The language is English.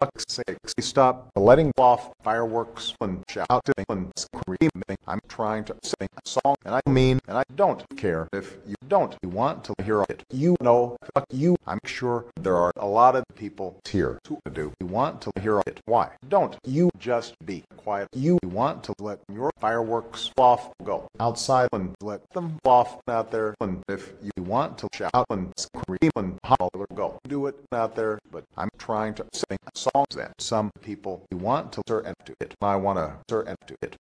fuck's sake, stop letting off fireworks and shouting and screaming. I'm trying to sing a song, and I mean, and I don't care if you don't want to hear it. You know, fuck you. I'm sure there are a lot of people here to do. You want to hear it. Why don't you just be quiet? You want to let your fireworks off, go outside and let them off out there. And if you want to shout and scream and holler, go do it out there. But I'm trying to sing songs that some people want to turn into it. I want to turn into it.